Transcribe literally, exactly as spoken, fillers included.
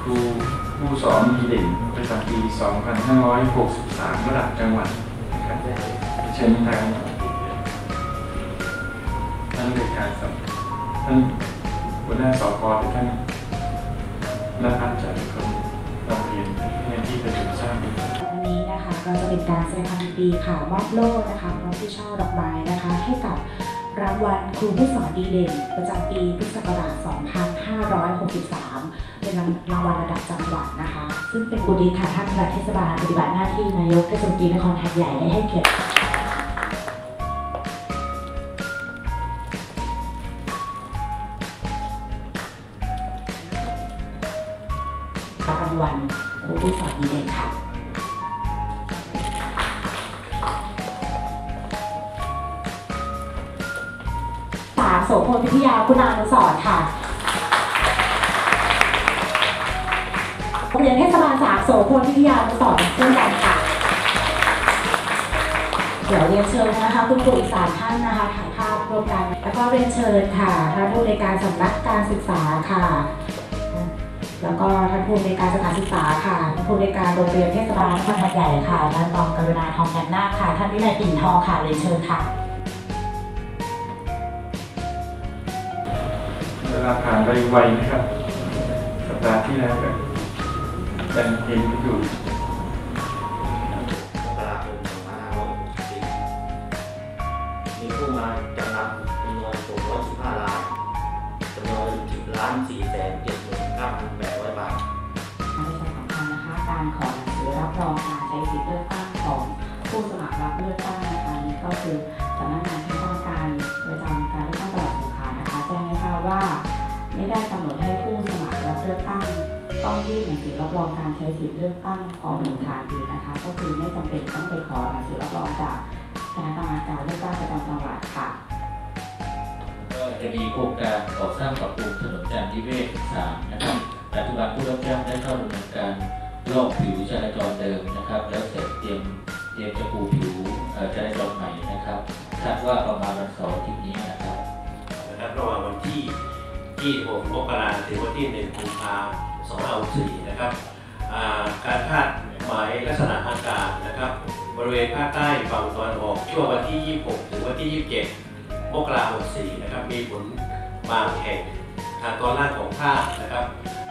ครูผู้สอนดีเด่นประจำปี สองพันห้าร้อยหกสิบสาม ระดับจังหวัดนะครับเชิญทางท่านเลขาครับท่านหัวหน้าสกหรือท่านนักพัฒน์จากคนโรงเรียนในที่ประชุมทราบวันนี้นะคะก็จะเป็นการแสดงความยินดีค่ะมอบโล่นะคะพร้อมที่ช่อดอกไม้นะคะให้กับรางวัลครูผู้สอนดีเด่นประจำปีพุทธศักราช สองพันห้าร้อยหกสิบสาม เป็นรางวัลระดับจังหวัดนะคะซึ่งเป็นบุญค่ะท่านปลัดเทศบาลปฏิบัติหน้าที่นายกเทศมนตรีนครหาดใหญ่ได้ให้เกียรติรางวัลครูผู้สอนดีเด่นค่ะสามโสพลพิทยาคุณานุสรณ์ค่ะโรงเรียนเทศบาลสามโสพลพิทยานุสรณ์เช่นกันค่ะเดี๋ยวเรียนเชิญนะคะคุณครูอีกสามท่านนะคะถ่ายภาพร่วมกันแล้วก็เรียนเชิญค่ะท่านผู้ในการสำนักการศึกษาค่ะแล้วก็ท่านผู้ในการสถานศึกษาค่ะท่านผู้ในการโรงเรียนเทศบาลนครหาดใหญ่ค่ะท่านรองกรุณาทองกันนาคค่ะท่านวินัยปิ่นทองค่ะเรียนเชิญค่ะเวลาผ่านไปไวนะครับสัปดาห์ที่แล้วกันยังเห็นอยู่มกราคมสองพันห้าร้อยหกสิบสี่มีผู้มาจำนำจำนวนหกร้อยสิบห้ารายจำนวนสิบล้านสี่แสนเจ็ดหมื่นเก้าพันแปดร้อยบาทในสำคัญนะคะการขอหนังสือรับรองการใช้สิทธิเลือกตั้งของผู้สมัครรับเลือกตั้งนะคะนี่ก็คือสำนักงานคณะกรรมการประจำการเลือกตั้งจังหวัดสงขลานะคะแจ้งให้ทราบว่าไม่ได้กำหนดให้ผู้สมัครรับเลือกตั้งต้องยื่นหนังสือรับรองการใช้สิทธิเลือกตั้งของหนึ่งทางดีนะคะก็คือไม่จำเป็นต้องไปขอหนังสือรับรองจากคณะกรรมการเลือกตั้งประจำจังหวัดค่ะก็จะมีโครงการก่อสร้างปรับปรุงถนนจามนิเวศสามนะครับปัจจุบันผู้รับจ้างได้เข้าดำเนินการลอกผิวจราจรเดิมนะครับแล้วเสร็จเตรียมเตรียมจะปูผิวจราจรใหม่นะครับคาดว่าประมาณวันเสาร์อาทิตย์นี้นะครับนะครับระหว่างวันที่ยี่สิบหกมกราคมถึงวันที่หนึ่งกุมภาพันธ์สองพันห้าร้อยหกสิบสี่นะครับการคาดหมายลักษณะอากาศนะครับบริเวณภาคใต้ฝั่งตะวันออกช่วงวันที่ยี่สิบหกถึงวันที่ยี่สิบเจ็ดมกราคมหกสิบสี่นะครับมีฝนบางแห่งทางตอนล่างของภาคนะครับ